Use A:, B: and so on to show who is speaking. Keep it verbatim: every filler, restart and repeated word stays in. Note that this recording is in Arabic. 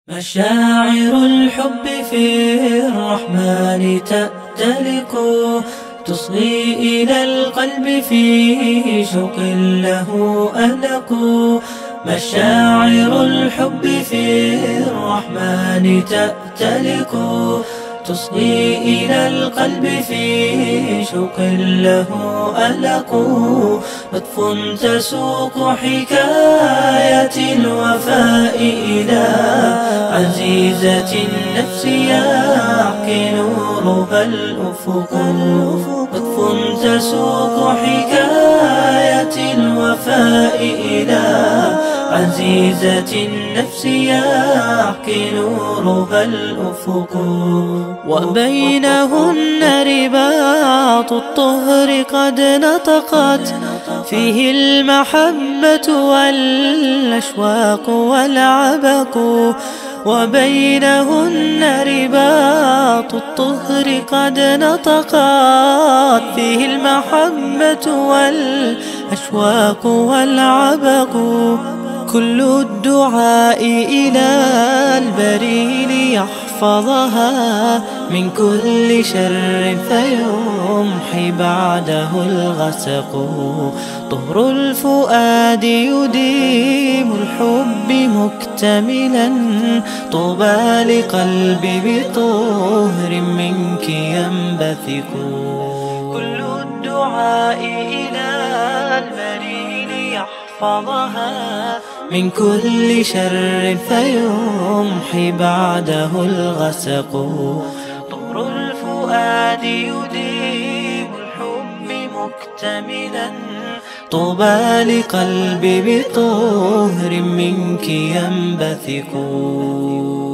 A: مشاعر الحب في الرحمن تأتلق، تصغي إلى القلب في شوق له ألق. مشاعر الحب في الرحمن تأتلق، تصغي إلى القلب في شوق له ألق. لطف تسوق حكاية الوفاء إلى عزيزة النفس يحكي نورها الأفق. لطف تسوق حكاية الوفاء إلى عزيزة النفس يحكي نورها الأفق. وبينهن رباط الطهر قد نطقت فيه المحبة والأشواق والعبق. وبينهن رباط الطهر قد نطقت فيه المحبة والأشواق والعبق. كل الدعاء إلى البري ليحفظها من كل شر فيمحي بعده الغسق. طهر الفؤاد يديم الحب مكتملا، طوبى لقلب بطهر منك ينبثق. كل الدعاء إلى البري ليحفظها من كل شر فيمحي بعده الغسق. طهر الفؤاد يديم الحب مكتملا، طوبى لقلب بطهر منك ينبثق.